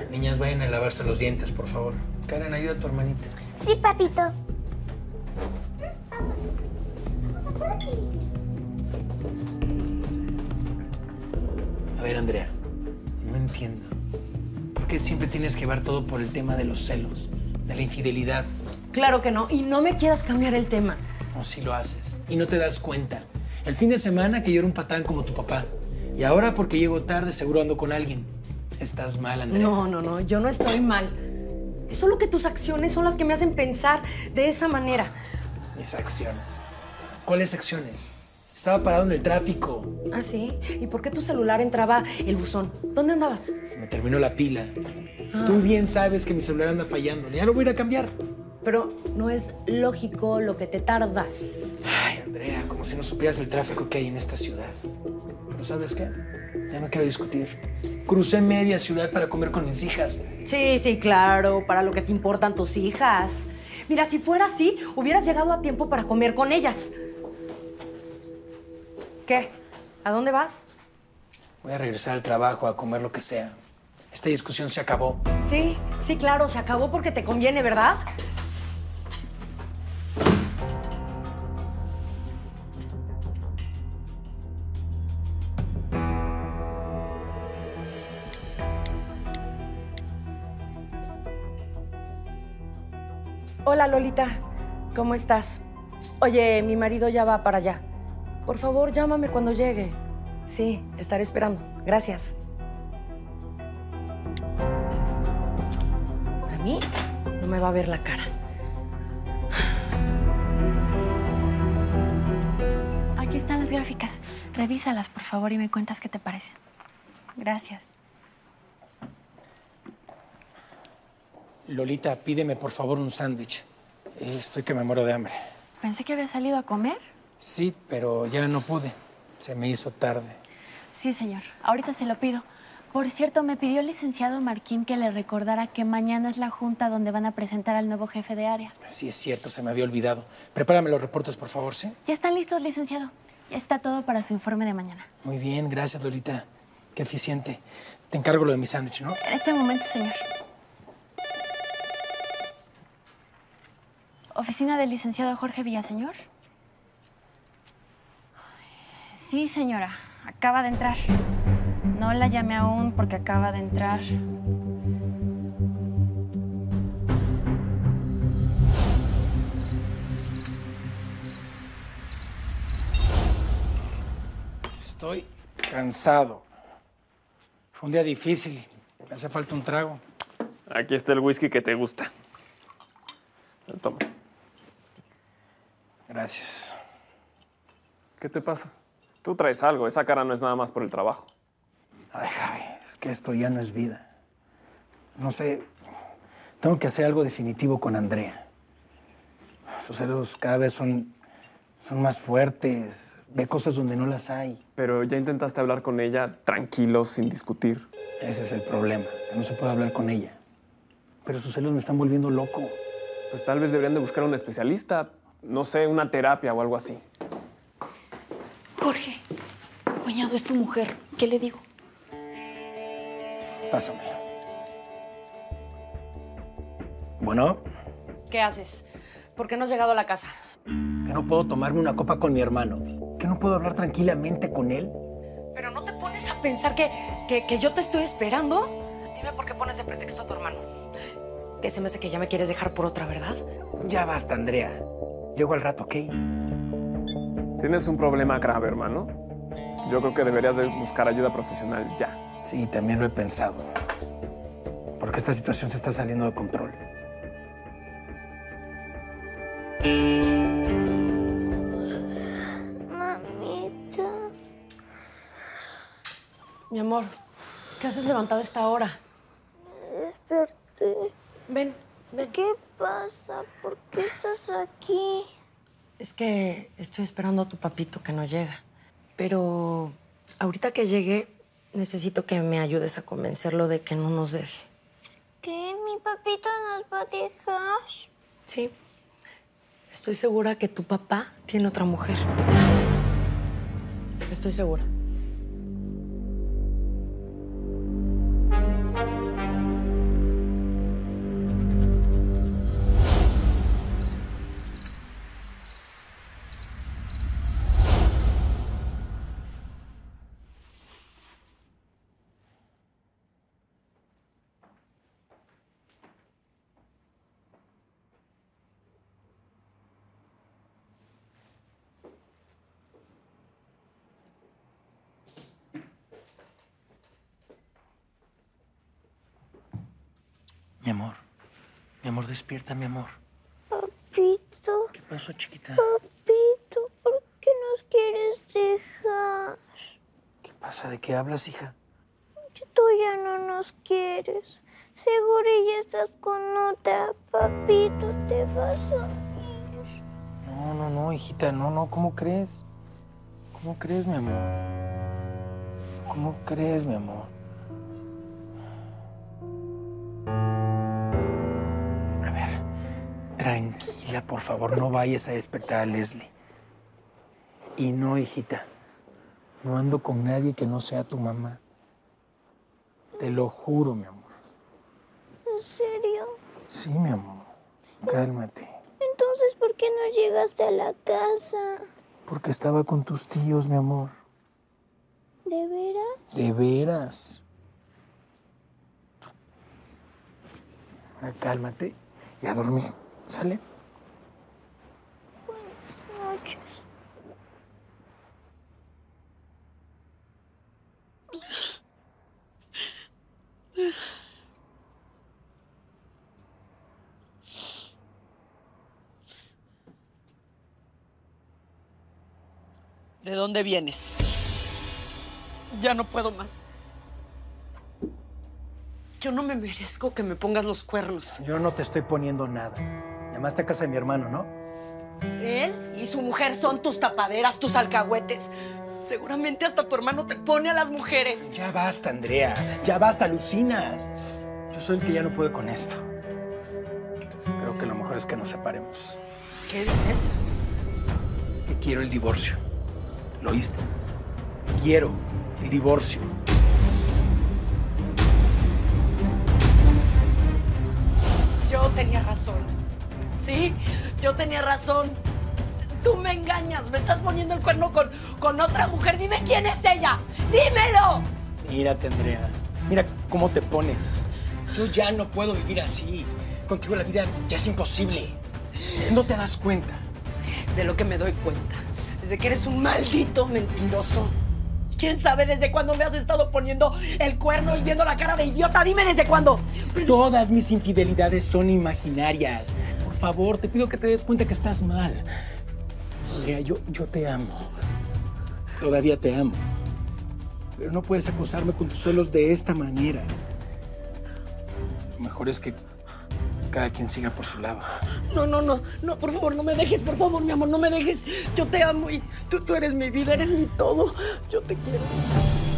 Niñas, vayan a lavarse los dientes, por favor. Karen, ayuda a tu hermanita. Sí, papito. Vamos. Vamos, apúrate. A ver, Andrea, no entiendo. ¿Por qué siempre tienes que llevar todo por el tema de los celos, de la infidelidad? Claro que no, y no me quieras cambiar el tema. No, sí lo haces. Y no te das cuenta. El fin de semana que yo era un patán como tu papá. Y ahora porque llego tarde seguro ando con alguien. Estás mal, Andrea. No, yo no estoy mal. Es solo que tus acciones son las que me hacen pensar de esa manera. Mis acciones. ¿Cuáles acciones? Estaba parado en el tráfico. ¿Ah, sí? ¿Y por qué tu celular entraba el buzón? ¿Dónde andabas? Se me terminó la pila. Tú bien sabes que mi celular anda fallando. Ya lo voy a ir a cambiar. Pero no es lógico lo que te tardas. Ay, Andrea, como si no supieras el tráfico que hay en esta ciudad. ¿Pero sabes qué? Ya no quiero discutir. Crucé media ciudad para comer con mis hijas. Sí, claro, para lo que te importan tus hijas. Mira, si fuera así, hubieras llegado a tiempo para comer con ellas. ¿Qué? ¿A dónde vas? Voy a regresar al trabajo a comer lo que sea. Esta discusión se acabó. Sí, claro, se acabó porque te conviene, ¿verdad? Hola, Lolita. ¿Cómo estás? Oye, mi marido ya va para allá. Por favor, llámame cuando llegue. Sí, estaré esperando. Gracias. A mí no me va a ver la cara. Aquí están las gráficas. Revísalas, por favor, y me cuentas qué te parecen. Gracias. Lolita, pídeme por favor un sándwich. Estoy que me muero de hambre. Pensé que había salido a comer. Sí, pero ya no pude. Se me hizo tarde. Sí, señor. Ahorita se lo pido. Por cierto, me pidió el licenciado Marquín que le recordara que mañana es la junta donde van a presentar al nuevo jefe de área. Sí, es cierto, se me había olvidado. Prepárame los reportes, por favor, ¿sí? Ya están listos, licenciado. Ya está todo para su informe de mañana. Muy bien, gracias, Lolita. Qué eficiente. Te encargo lo de mi sándwich, ¿no? En este momento, señor. ¿Oficina del licenciado Jorge Villaseñor? Sí, señora. Acaba de entrar. No la llamé aún porque acaba de entrar. Estoy cansado. Fue un día difícil. Me hace falta un trago. Aquí está el whisky que te gusta. Toma. Gracias. ¿Qué te pasa? Tú traes algo. Esa cara no es nada más por el trabajo. Ay, Javi, es que esto ya no es vida. No sé, tengo que hacer algo definitivo con Andrea. Sus celos cada vez son más fuertes. Ve cosas donde no las hay. Pero ya intentaste hablar con ella tranquilo, sin discutir. Ese es el problema, que no se puede hablar con ella. Pero sus celos me están volviendo loco. Pues tal vez deberían de buscar un especialista. No sé, una terapia o algo así. Jorge, cuñado, es tu mujer. ¿Qué le digo? Pásamela. Bueno, ¿Qué haces? ¿Por qué no has llegado a la casa? que no puedo tomarme una copa con mi hermano. Que no puedo hablar tranquilamente con él. ¿Pero no te pones a pensar que yo te estoy esperando? Dime por qué pones de pretexto a tu hermano. Que se me hace que ya me quieres dejar por otra, ¿verdad? Ya basta, Andrea. Llego al rato, ¿ok? Tienes un problema grave, hermano. Yo creo que deberías de buscar ayuda profesional ya. Sí, también lo he pensado. Porque esta situación se está saliendo de control. Mamita. Mi amor, ¿qué haces levantada a esta hora? Desperté. Ven. ¿Qué pasa? ¿Por qué estás aquí? Es que estoy esperando a tu papito que no llega. Pero ahorita que llegue, necesito que me ayudes a convencerlo de que no nos deje. ¿Qué? ¿Mi papito nos va a dejar? Sí. Estoy segura que tu papá tiene otra mujer. Estoy segura. Mi amor, despierta, mi amor. Papito, ¿Qué pasó, chiquita? papito, ¿por qué nos quieres dejar? ¿Qué pasa? ¿De qué hablas, hija? Tú ya no nos quieres. Seguro ya estás con otra. Papito, te vas a ir. No, hijita, no, ¿cómo crees? ¿Cómo crees, mi amor? ¿Cómo crees, mi amor? A ver, tranquila, por favor, no vayas a despertar a Leslie. Y no, hijita, no ando con nadie que no sea tu mamá. Te lo juro, mi amor. ¿En serio? Sí, mi amor. Cálmate. Entonces, ¿por qué no llegaste a la casa? Porque estaba con tus tíos, mi amor. ¿De veras? ¿De veras? Ahora cálmate y a dormir. ¿Sale? Buenas noches. ¿De dónde vienes? Ya no puedo más. Yo no me merezco que me pongas los cuernos. Yo no te estoy poniendo nada. Llamaste a casa de mi hermano, ¿no? Él y su mujer son tus tapaderas, tus alcahuetes. Seguramente hasta tu hermano te pone a las mujeres. Ya basta, Andrea. Ya basta, alucinas. Yo soy el que ya no puede con esto. Creo que lo mejor es que nos separemos. ¿Qué dices? Que quiero el divorcio. ¿Lo oíste? Quiero el divorcio. Yo tenía razón. ¿Sí? Yo tenía razón. Tú me engañas. Me estás poniendo el cuerno con otra mujer. Dime quién es ella. ¡Dímelo! Mírate, Andrea. Mira cómo te pones. Yo ya no puedo vivir así. Contigo la vida ya es imposible. ¿No te das cuenta? De lo que me doy cuenta. Desde que eres un maldito mentiroso. ¿Quién sabe desde cuándo me has estado poniendo el cuerno y viendo la cara de idiota? Dime desde cuándo. Todas mis infidelidades son imaginarias. Por favor, te pido que te des cuenta que estás mal. Andrea, yo te amo. Todavía te amo. Pero no puedes acosarme con tus celos de esta manera. Lo mejor es que cada quien siga por su lado. No, por favor, no me dejes, por favor, mi amor, no me dejes. Yo te amo y tú eres mi vida, eres mi todo. Yo te quiero.